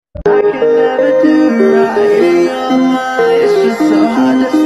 I can never do right in your mind. It's just so hard to